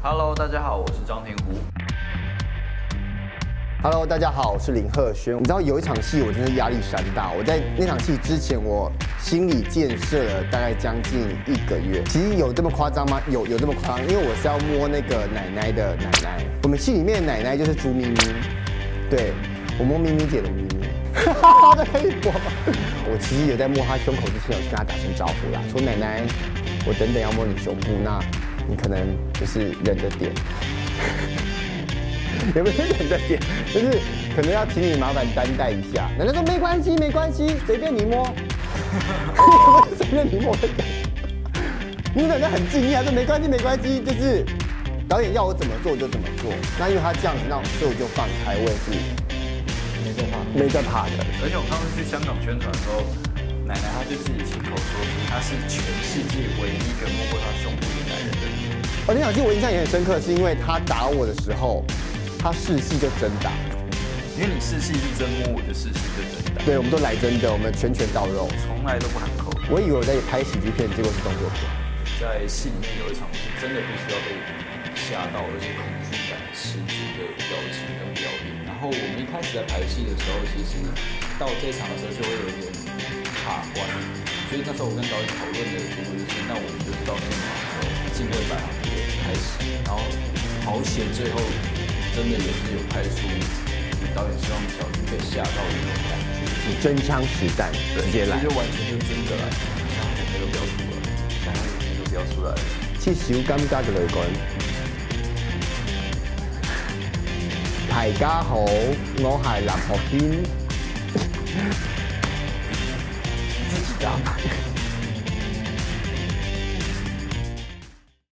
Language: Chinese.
Hello， 大家好，我是张庭湖。 Hello， 大家好，我是林鹤轩。你知道有一场戏我真的压力山大，我在那场戏之前，我心理建设了大概将近1个月。其实有这么夸张吗？有这么夸张？因为我是要摸那个奶奶的奶奶。我们戏里面的奶奶就是朱咪咪，对我摸咪咪姐的咪咪。这可以播吗？我其实有在摸她胸口之前，有去跟她打声招呼啦，说奶奶，我等等要摸你胸部，那你可能就是忍着点。有没有忍着点？就是可能要请你麻烦担待一下。奶奶说没关系，没关系，随便你摸。随便你摸的感觉。你奶奶很敬业，说没关系，没关系，就是导演要我怎么做就怎么做。那因为他这样子，那所以我就放开，我也是没在怕的。 而且我上次去香港宣传的时候，奶奶她就自己亲口说出，她是全世界唯一一个摸过她胸部的男人的人。 那场戏我印象也很深刻，是因为他打我的时候。他试戏就真打， 因为你试戏是真摸，我就试戏就真打。 对，我们都来真的，我们拳拳到肉， 从来都不含口。 我以为我在拍喜剧片，结果是动作片。 在戏里面有一场是真的必须要被吓到，而且恐惧感十足的表情跟表演。然后我们一开始在排戏的时候，其实到这场的时候就会有点卡关，所以那时候我跟导演讨论的结果就是，那我们就是到现场的时候敬畏百行就开始，然后好险最后。真的也是有拍出导演希望小军被吓到的那种感觉， 你真枪实弹直接来， 就完全就真的来，想眼泪都飙出来，想眼泪都飙出来了。 切小感覺就嚟講，大家好，我係林學堅， 自己打。